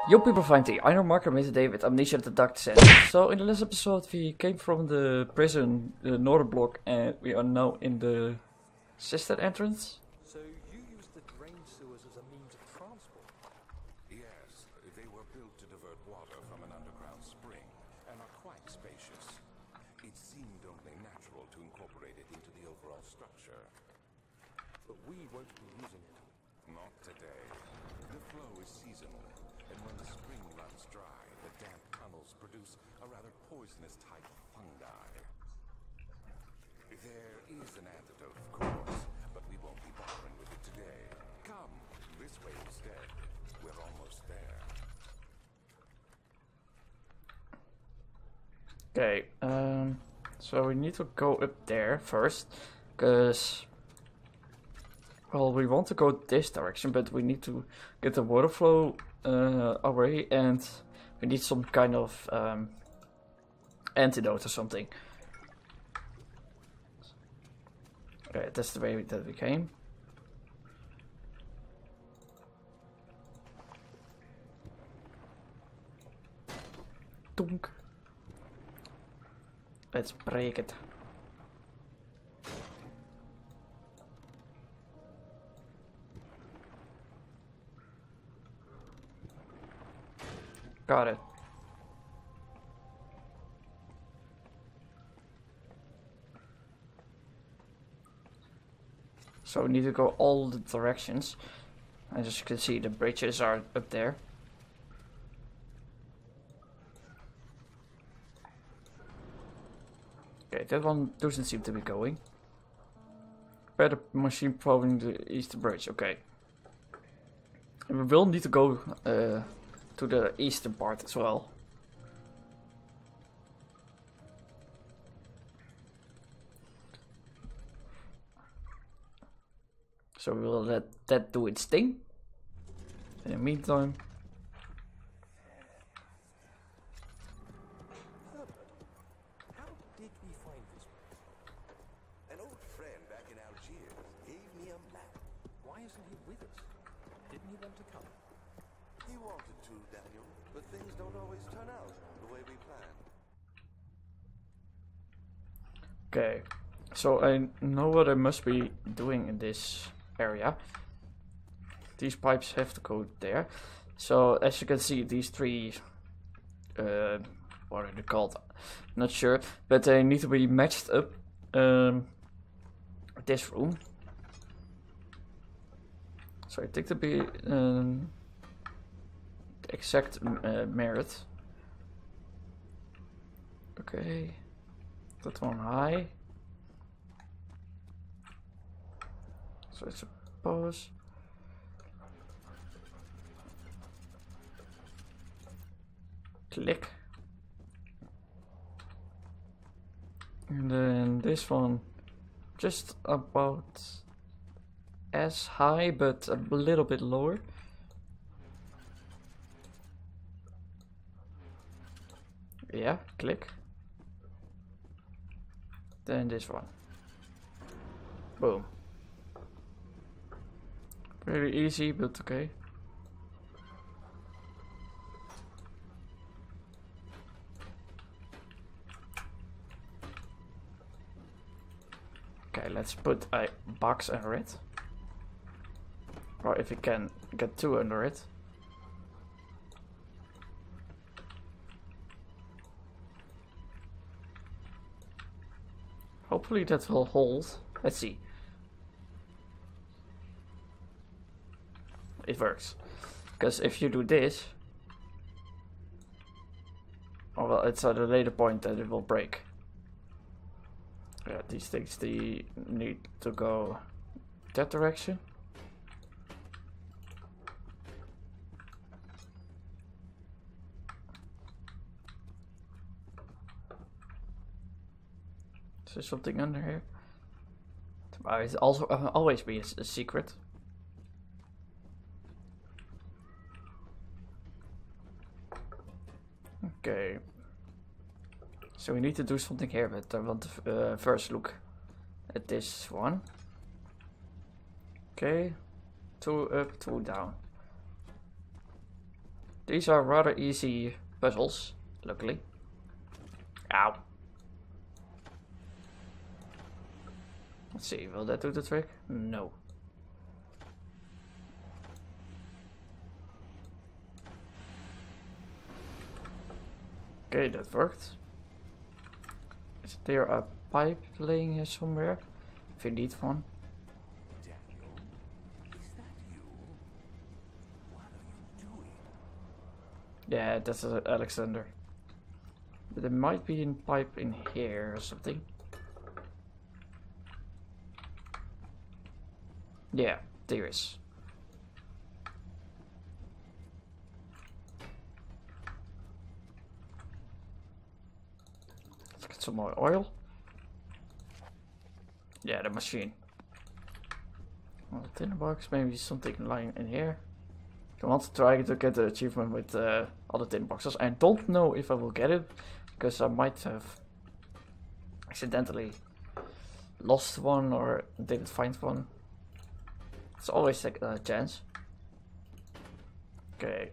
Yo people, finally, I know Mark and today with Amnesia the Dark Descent. So in the last episode we came from the prison, the northern block, and we are now in the sister entrance. So you used the drain sewers as a means of transport? Yes, they were built to divert water from an underground spring and are quite spacious. It seemed only natural to incorporate it into the overall structure. But we won't be using it. Not today. The flow is seasonal, and when the spring runs dry, the damp tunnels produce a rather poisonous type of fungi. There is an antidote, of course, but we won't be bothering with it today. Come, this way instead. We're almost there. Okay, so we need to go up there first, because, well, we want to go this direction, but we need to get the water flow away, and we need some kind of antidote or something. Okay, that's the way that we came. Donk. Let's break it. Got it. So we need to go all the directions. As you can see, the bridges are up there. Okay, that one doesn't seem to be going. Better machine probing the eastern bridge, okay. And we will need to go to the eastern part as well. So we will let that do its thing. In the meantime, How did we find this place? An old friend back in Algiers gave me a map. Why isn't he with us? Didn't he want to come? He wanted to, Daniel, but things don't always turn out the way we planned. okay. So I know what I must be doing in this area. These pipes have to go there. So as you can see, these three, what are they called? Not sure, but they need to be matched up. This room. So I think to be the exact merit. Okay, that one high. So I suppose click, and then this one just about as high but a little bit lower. Yeah, click. Then this one. Boom. Very easy, but okay. Okay, let's put a box under it. Or if we can get two under it. Hopefully that will hold. Let's see. It works. Because if you do this, oh well, it's at a later point that it will break. Yeah, these things they need to go that direction. Is there something under here? It's also always be a secret. Okay. So we need to do something here, but I want to first look at this one. Okay. 2 up, 2 down. These are rather easy puzzles, luckily. Ow. Let's see, will that do the trick? No. Okay, that worked. Is there a pipe laying here somewhere? If you need one. Daniel, is that you? What are you doing? Yeah, that's Alexander. But there might be a pipe in here or something. Yeah, there is. Let's get some more oil. Yeah, the machine. Well, the tin box, maybe something lying in here. I want to try to get the achievement with all the tin boxes. I don't know if I will get it, because I might have accidentally lost one or didn't find one. It's always a chance. Okay.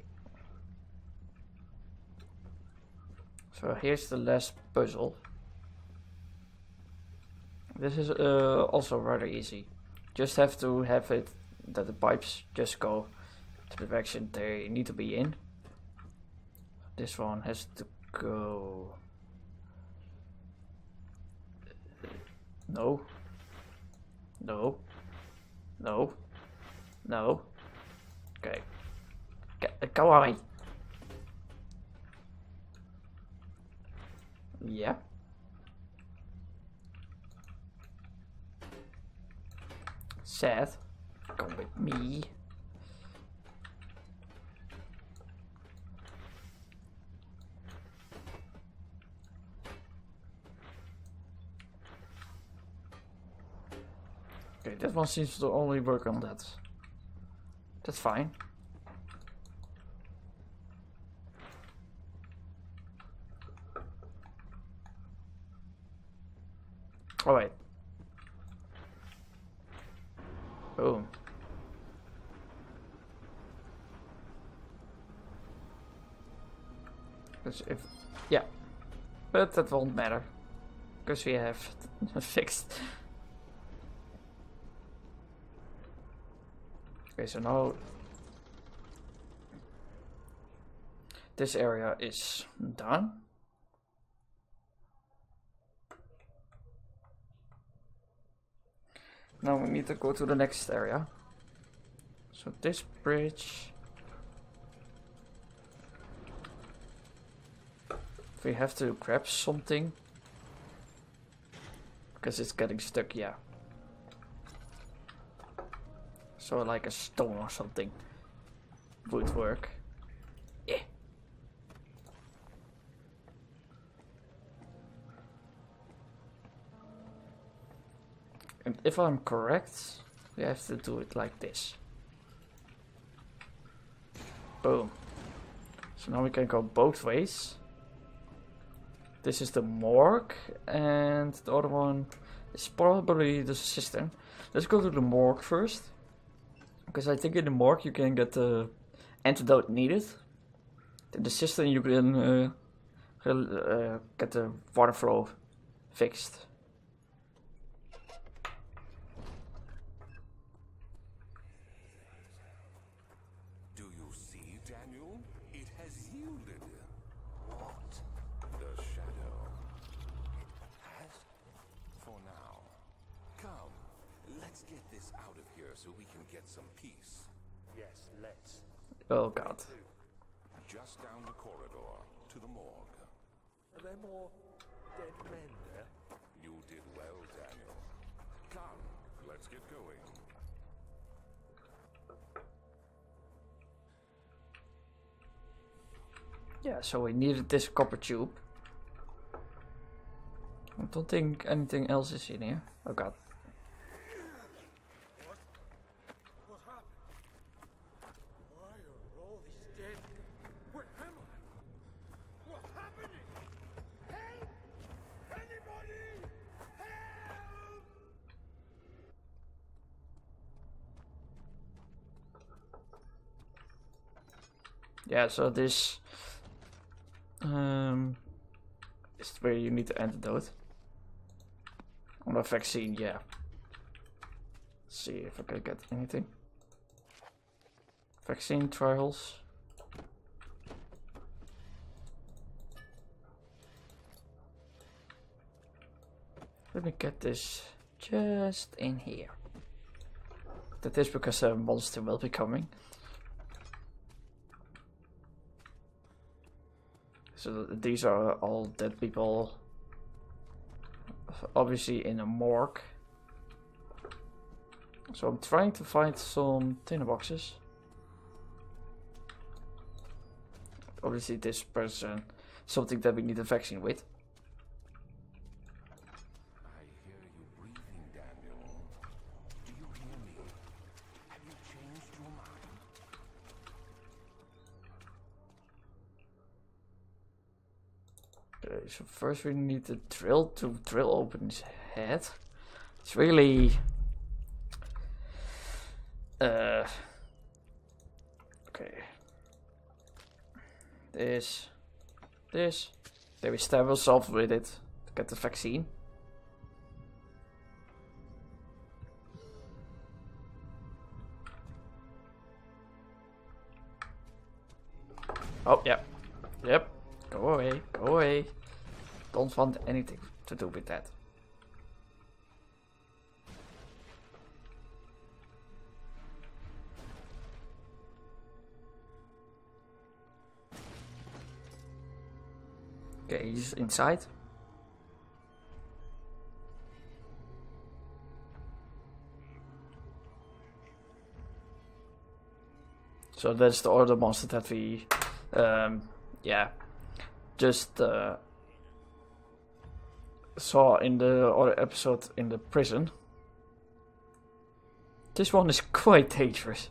So here's the last puzzle. This is also rather easy. Just have to have it that the pipes just go to the direction they need to be in. This one has to go. No. No. No. No. Okay. Go away. Yeah. Seth, come with me. Okay, that one seems to only work on that. That's fine. Oh wait. Boom. Because if, yeah, but that won't matter, because we have fixed. Okay, so now this area is done. Now we need to go to the next area. So this bridge, we have to grab something because it's getting stuck. Yeah. So like a stone or something would work. Yeah. And if I'm correct, we have to do it like this. Boom. So now we can go both ways. This is the morgue, and the other one is probably the cistern. Let's go to the morgue first, because I think in the morgue you can get the antidote needed. In the cistern you can get the water flow fixed. Do you see, Daniel? It has yielded. What? The shadow. It has? For now. Come, let's get this out of here so we can get some peace. Yes, let's. Oh god. Just down the corridor to the morgue. Are there more dead men there? You did well, Daniel. Come, let's get going. Yeah, so we needed this copper tube. I don't think anything else is in here. Oh god. What happened? Why are all these dead? Where am I? What's happening? Help! Anybody! Help! Yeah, so this is where you need the antidote. On the vaccine, yeah. Let's see if I can get anything. Vaccine trials. Let me get this just in here. That is because a monster will be coming. So these are all dead people. Obviously in a morgue. So I'm trying to find some tin boxes. Obviously this person, something that we need a vaccine with. I hear you breathing, Daniel. Do you hear me? Have you changed your mind? Okay, so first we need the drill to drill open his head. It's really okay. This. Then we stab ourselves with it to get the vaccine. Oh, yep. Yep. Go away. Go away. Don't want anything to do with that. Okay, he's inside. So that's the other monster that we, yeah, just saw in the other episode in the prison. This one is quite dangerous.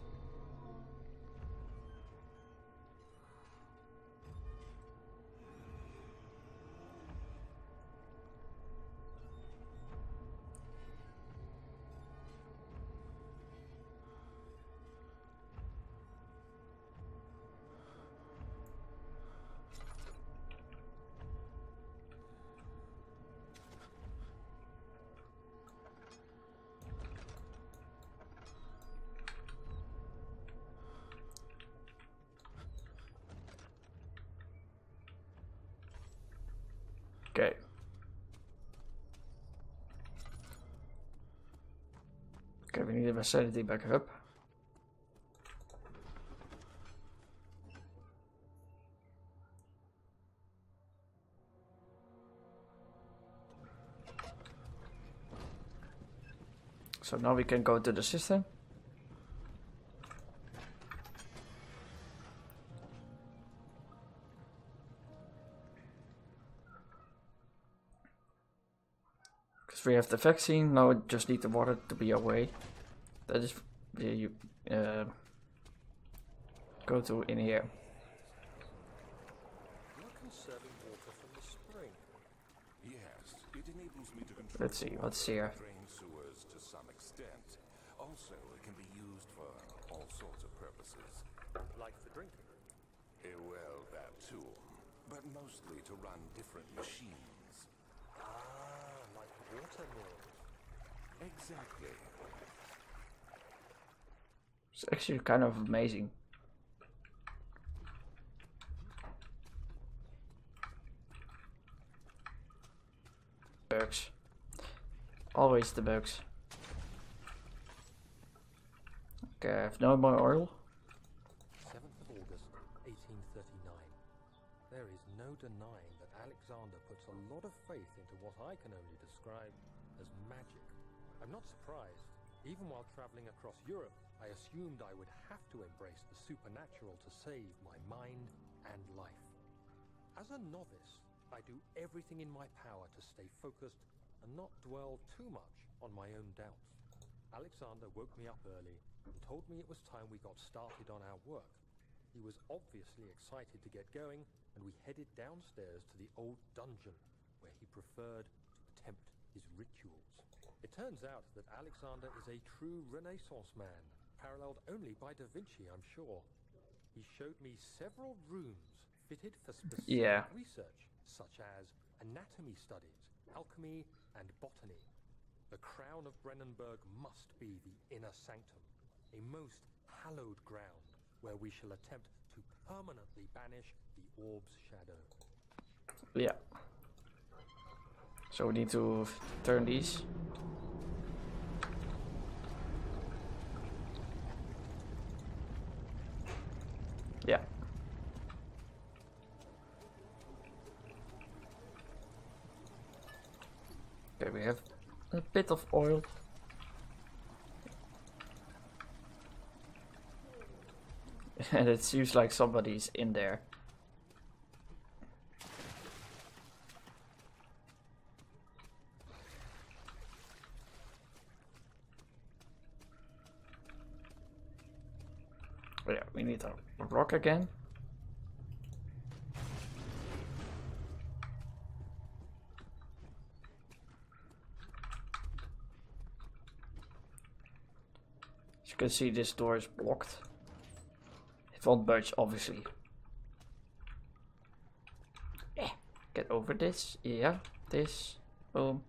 Okay. Okay, we need my sanity back up. So now we can go to the system. Because we have the vaccine, now we just need the water to be away. That is, you go to in here. You're conserving water from the spring. Yes, it enables me to control. Let's see, what's here? Drain sewers to some extent. Also, it can be used for all sorts of purposes. Like for drinking. Well, that too. But mostly to run different machines. Ah, like water mills. Exactly. It's actually kind of amazing. Bugs. Always the bugs. Okay, I have no more oil. 7th of August, 1839. There is no denying that Alexander puts a lot of faith into what I can only describe as magic. I'm not surprised. Even while traveling across Europe, I assumed I would have to embrace the supernatural to save my mind and life. As a novice, I do everything in my power to stay focused and not dwell too much on my own doubts. Alexander woke me up early and told me it was time we got started on our work. He was obviously excited to get going, and we headed downstairs to the old dungeon, where he preferred to attempt his rituals. It turns out that Alexander is a true Renaissance man, paralleled only by Da Vinci, I'm sure. He showed me several rooms fitted for specific Yeah. research, such as anatomy studies, alchemy, and botany. The crown of Brennenburg must be the inner sanctum, a most hallowed ground where we shall attempt to permanently banish the orb's shadow. Yeah. So we need to turn these. Yeah. Okay, we have a bit of oil. And it seems like somebody's in there. Oh yeah, we need a rock again. As you can see, this door is blocked. It won't budge, obviously. Get over this. Yeah, this. Boom.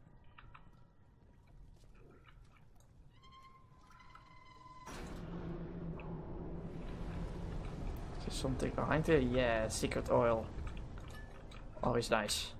Is there something behind here? Yeah, secret oil. Always nice.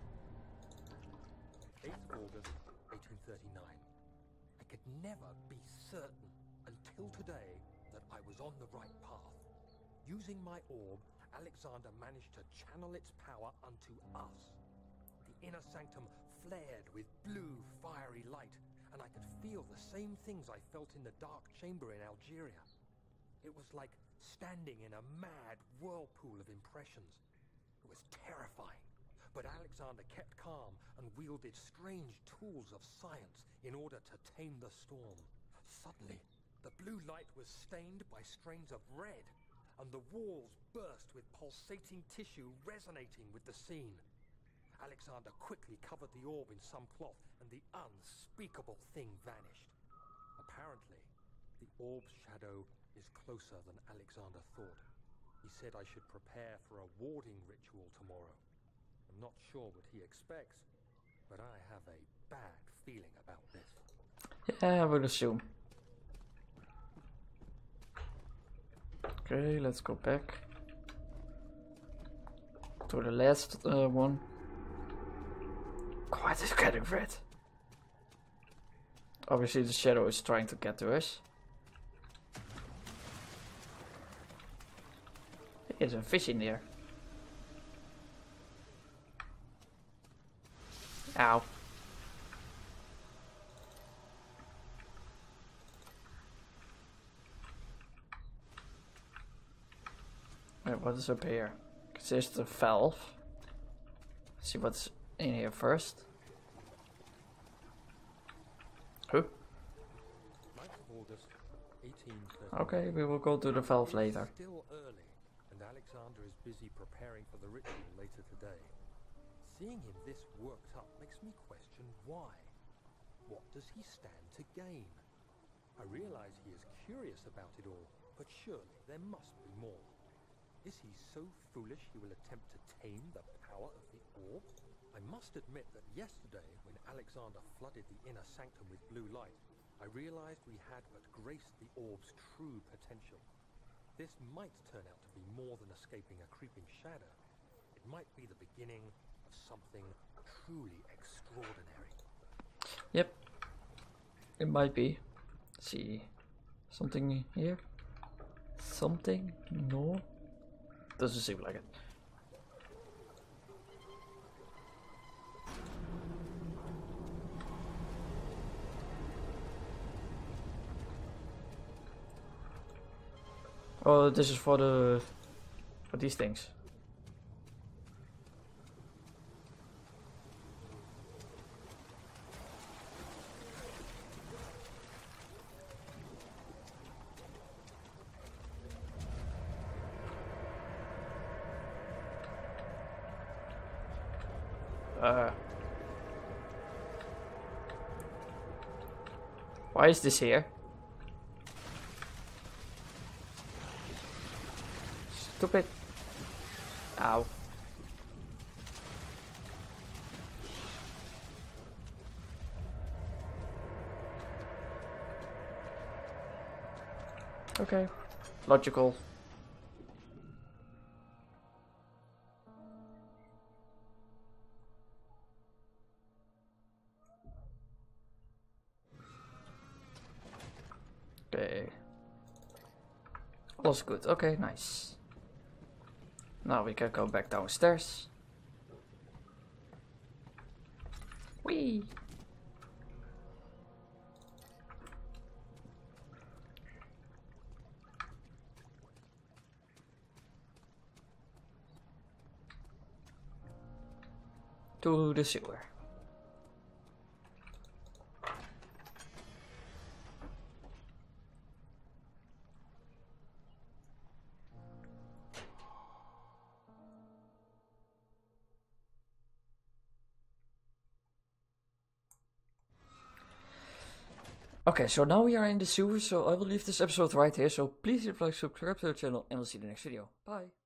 8th August, 1839. I could never be certain until today that I was on the right path. Using my orb, Alexander managed to channel its power unto us. The inner sanctum flared with blue, fiery light, and I could feel the same things I felt in the dark chamber in Algeria. It was like standing in a mad whirlpool of impressions. It was terrifying, but Alexander kept calm and wielded strange tools of science in order to tame the storm. Suddenly, the blue light was stained by strains of red, and the walls burst with pulsating tissue resonating with the scene. Alexander quickly covered the orb in some cloth, and the unspeakable thing vanished. Apparently, the orb's shadow is closer than Alexander thought. He said I should prepare for a warding ritual tomorrow. I'm not sure what he expects, but I have a bad feeling about this. Yeah, I would assume. Okay, let's go back to the last one. God, it's getting red. Obviously, the shadow is trying to get to us. There's a fish in there. Ow. Wait, what is up here? Because there's the valve. Let's see what's in here first. Huh? 9th of August, 1839. Okay, we will go to the valve later. It's still early, and Alexander is busy preparing for the ritual later today. Seeing him this worked up makes me question why. What does he stand to gain? I realize he is curious about it all, but surely there must be more. Is he so foolish he will attempt to tame the power of the orb? I must admit that yesterday, when Alexander flooded the inner sanctum with blue light, I realized we had but graced the orb's true potential. This might turn out to be more than escaping a creeping shadow. It might be the beginning of something truly extraordinary. Yep. It might be. Let's see. Something here? Something? No? Doesn't seem like it. Oh, this is for these things. Why is this here? Stupid. Ow. Okay. Logical. Okay. All's good. Okay, nice. Now we can go back downstairs. Whee! To the sewer. Okay, so now we are in the sewer, so I will leave this episode right here, so please leave a like, subscribe to the channel, and we'll see you in the next video. Bye!